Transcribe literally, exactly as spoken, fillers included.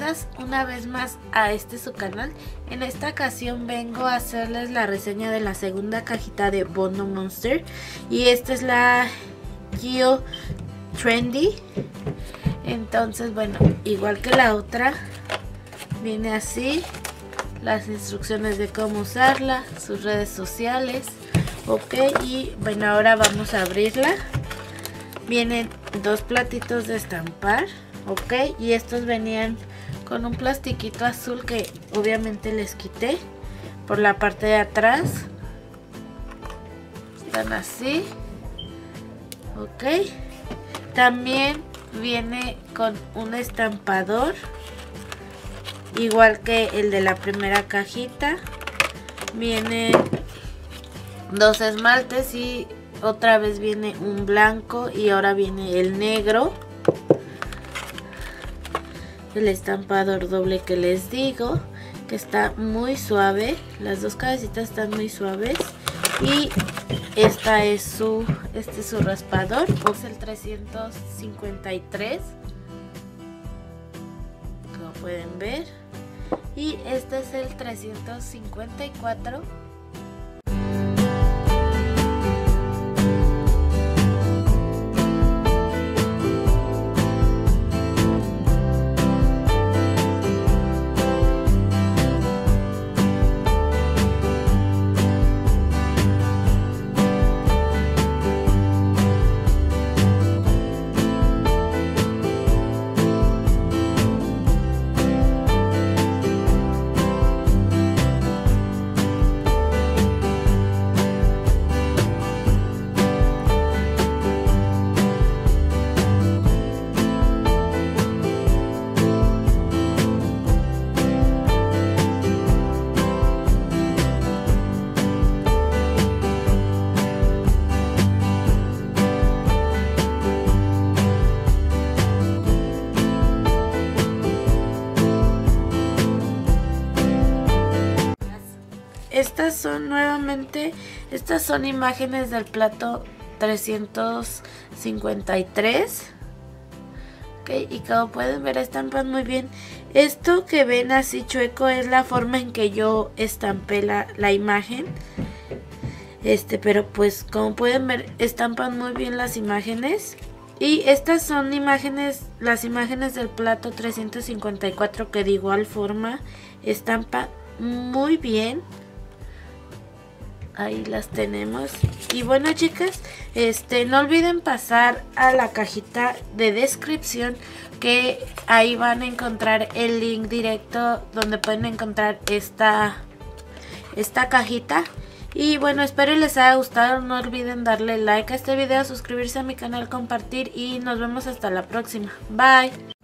Bienvenidas una vez más a este su canal. En esta ocasión vengo a hacerles la reseña de la segunda cajita de Bono Monster. Y esta es la Geo Trendy. Entonces bueno, igual que la otra, viene así las instrucciones de cómo usarla, sus redes sociales. Ok, y bueno, ahora vamos a abrirla. Vienen dos platitos de estampar. Ok, y estos venían con un plastiquito azul que obviamente les quité por la parte de atrás. Están así. Ok, también viene con un estampador igual que el de la primera cajita. Vienen dos esmaltes y otra vez viene un blanco y ahora viene el negro. El estampador doble que les digo, que está muy suave. Las dos cabecitas están muy suaves. Y esta es su, este es su raspador. Es el trescientos cincuenta y tres, como pueden ver. Y este es el trescientos cincuenta y cuatro. Estas son nuevamente, estas son imágenes del plato trescientos cincuenta y tres. Okay, y como pueden ver, estampan muy bien. Esto que ven así chueco es la forma en que yo estampé la, la imagen. Este, pero pues como pueden ver, estampan muy bien las imágenes. Y estas son imágenes, las imágenes del plato trescientos cincuenta y cuatro, que de igual forma estampa muy bien. Ahí las tenemos. Y bueno, chicas, este no olviden pasar a la cajita de descripción, que ahí van a encontrar el link directo donde pueden encontrar esta esta cajita. Y bueno, espero les haya gustado. No olviden darle like a este video, suscribirse a mi canal, compartir, y nos vemos hasta la próxima. Bye.